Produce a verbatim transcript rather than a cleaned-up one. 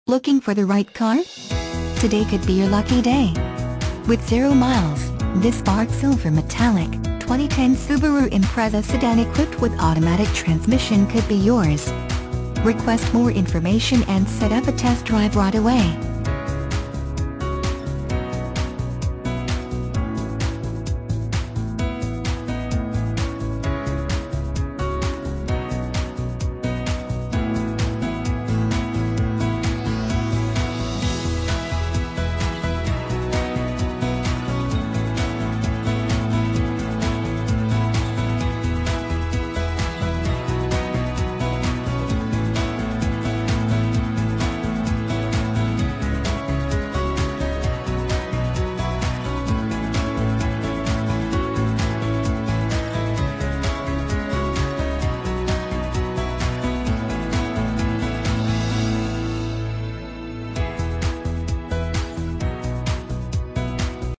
Looking for the right car? Today could be your lucky day. With zero miles, this spark silver metallic, twenty ten Subaru Impreza Sedan equipped with automatic transmission could be yours. Request more information and set up a test drive right away.